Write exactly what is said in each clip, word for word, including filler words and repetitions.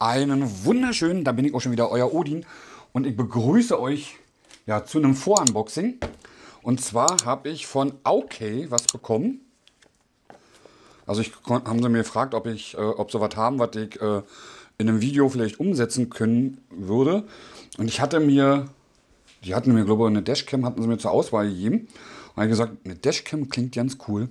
Einen wunderschönen, da bin ich auch schon wieder, euer Odin. Und ich begrüße euch ja, zu einem Vorunboxing. Und zwar habe ich von Okay was bekommen. Also ich, haben sie mir gefragt, ob, ich, äh, ob sie was haben, was ich äh, in einem Video vielleicht umsetzen können würde. Und ich hatte mir, die hatten mir, glaube ich, eine Dashcam, hatten sie mir zur Auswahl gegeben. Und ich habe gesagt, eine Dashcam klingt ganz cool.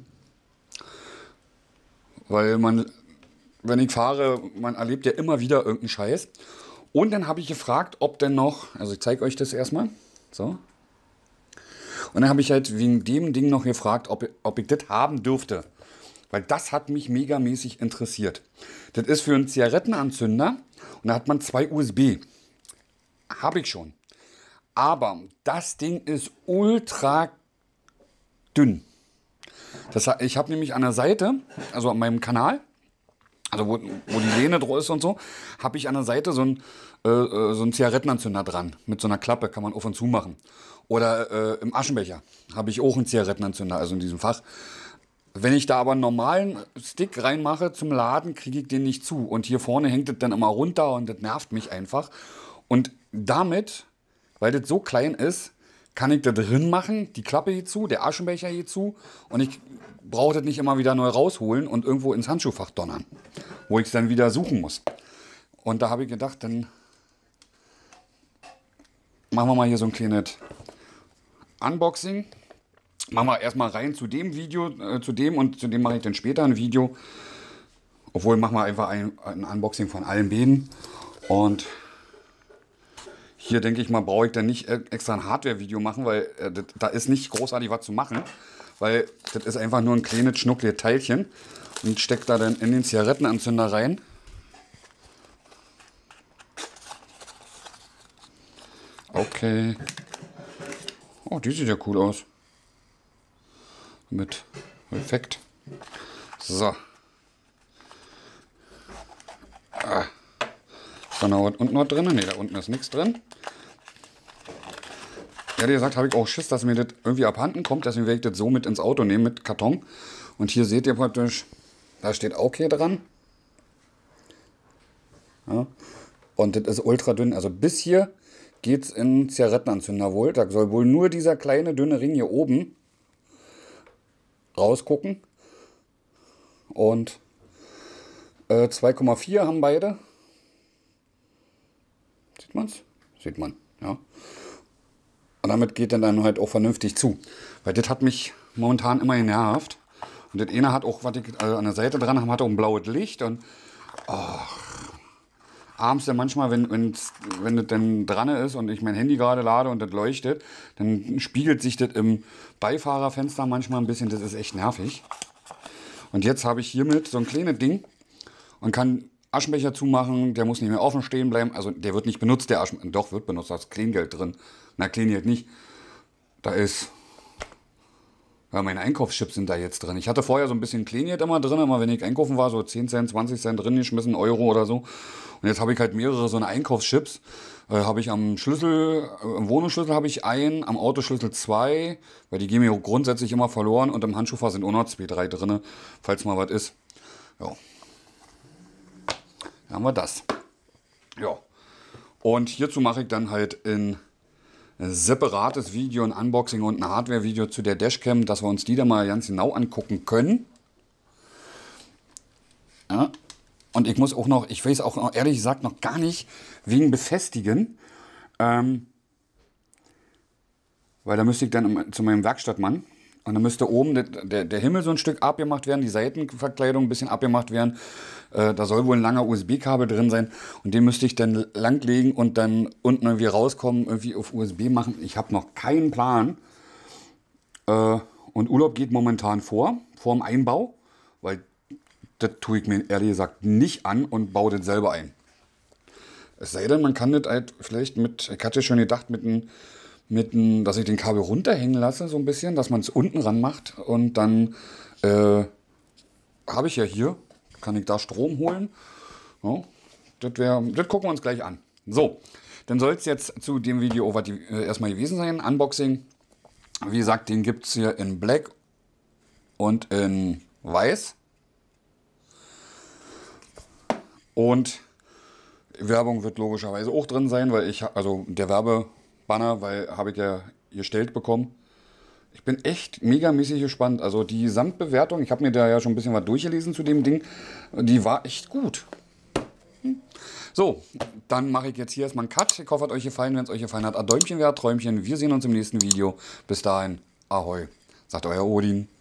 Weil man, wenn ich fahre, man erlebt ja immer wieder irgendeinen Scheiß. Und dann habe ich gefragt, ob denn noch, also ich zeige euch das erstmal, so. Und dann habe ich halt wegen dem Ding noch gefragt, ob, ob ich das haben dürfte. Weil das hat mich megamäßig interessiert. Das ist für einen Zigarettenanzünder und da hat man zwei U S B. Habe ich schon. Aber das Ding ist ultra dünn. Das, ich habe nämlich an der Seite, also an meinem Kanal, also wo, wo die Lehne drauf ist und so, habe ich an der Seite so einen, äh, so einen Zigarettenanzünder dran. Mit so einer Klappe kann man auf und zu machen. Oder äh, im Aschenbecher habe ich auch einen Zigarettenanzünder, also in diesem Fach. Wenn ich da aber einen normalen Stick reinmache zum Laden, kriege ich den nicht zu. Und hier vorne hängt das dann immer runter und das nervt mich einfach. Und damit, weil das so klein ist, kann ich da drin machen, die Klappe hier zu, der Aschenbecher hier zu. Und ich brauche das nicht immer wieder neu rausholen und irgendwo ins Handschuhfach donnern, wo ich es dann wieder suchen muss. Und da habe ich gedacht, dann machen wir mal hier so ein kleines Unboxing. Machen wir erstmal rein zu dem Video, äh, zu dem und zu dem mache ich dann später ein Video. Obwohl, machen wir einfach ein, ein Unboxing von allen beiden. Und hier denke ich mal, brauche ich dann nicht extra ein Hardware-Video machen, weil äh, das, da ist nicht großartig was zu machen. Weil das ist einfach nur ein kleines, schnuckliges Teilchen. Und steckt da dann in den Zigarettenanzünder rein. Okay. Oh, die sieht ja cool aus. Mit Effekt. So. Ah. Ist da noch was unten noch drin? Ne, da unten ist nichts drin. Ja, wie gesagt, habe ich auch Schiss, dass mir das irgendwie abhanden kommt. Deswegen werde ich das so mit ins Auto nehmen mit Karton. Und hier seht ihr praktisch, da steht Okay dran. Ja. Und das ist ultra dünn. Also bis hier geht es in Zigarettenanzünder wohl. Da soll wohl nur dieser kleine dünne Ring hier oben rausgucken. Und äh, zwei Komma vier haben beide. Sieht man's? Sieht man, ja. Und damit geht dann, dann halt auch vernünftig zu. Weil das hat mich momentan immer genervt. Und das eine hat auch, was ich also an der Seite dran habe, hat auch ein blaues Licht. Und oh, abends dann manchmal, wenn, wenn's, wenn das dann dran ist und ich mein Handy gerade lade und das leuchtet, dann spiegelt sich das im Beifahrerfenster manchmal ein bisschen. Das ist echt nervig. Und jetzt habe ich hiermit so ein kleines Ding und kann Aschenbecher zumachen. Der muss nicht mehr offen stehen bleiben. Also der wird nicht benutzt, der Aschenbecher. Doch, wird benutzt, da ist Kleingeld drin. Na, Kleingeld nicht. Da ist... Ja, meine Einkaufschips sind da jetzt drin. Ich hatte vorher so ein bisschen Kleingeld immer drin, immer wenn ich einkaufen war, so zehn Cent, zwanzig Cent drin geschmissen, Euro oder so. Und jetzt habe ich halt mehrere so eine Einkaufschips. Äh, habe ich am Schlüssel, äh, im Wohnungsschlüssel habe ich einen, am Autoschlüssel zwei, weil die gehen mir grundsätzlich immer verloren. Und im Handschuhfach sind auch noch zwei, drei drin, falls mal was ist. Ja. Dann haben wir das. Ja. Und hierzu mache ich dann halt in ein separates Video, ein Unboxing und ein Hardware-Video zu der Dashcam, dass wir uns die dann mal ganz genau angucken können. Ja. Und ich muss auch noch, ich weiß auch noch, ehrlich gesagt noch gar nicht wegen Befestigen. Ähm, weil da müsste ich dann zu meinem Werkstattmann. Und dann müsste oben der, der, der Himmel so ein Stück abgemacht werden, die Seitenverkleidung ein bisschen abgemacht werden. Äh, da soll wohl ein langer U S B-Kabel drin sein. Und den müsste ich dann langlegen und dann unten irgendwie rauskommen, irgendwie auf U S B machen. Ich habe noch keinen Plan. Äh, und Urlaub geht momentan vor, vor dem Einbau. Weil das tue ich mir ehrlich gesagt nicht an und baue das selber ein. Es sei denn, man kann das halt vielleicht mit, ich hatte schon gedacht, mit einem mit n, dass ich den Kabel runterhängen lasse, so ein bisschen, dass man es unten ran macht und dann äh, habe ich ja hier, kann ich da Strom holen. Ja, das, wär, das gucken wir uns gleich an. So, dann soll es jetzt zu dem Video was die, äh, erstmal gewesen sein, Unboxing. Wie gesagt, den gibt es hier in Black und in Weiß. Und Werbung wird logischerweise auch drin sein, weil ich, ha- also der Werbebanner, weil habe ich ja gestellt bekommen. Ich bin echt megamäßig gespannt. Also die Gesamtbewertung, ich habe mir da ja schon ein bisschen was durchgelesen zu dem Ding, die war echt gut. So, dann mache ich jetzt hier erstmal einen Cut. Ich hoffe, hat euch gefallen. Wenn es euch gefallen hat, ein Däumchen wert, Träumchen. Wir sehen uns im nächsten Video. Bis dahin, ahoi, sagt euer Odin.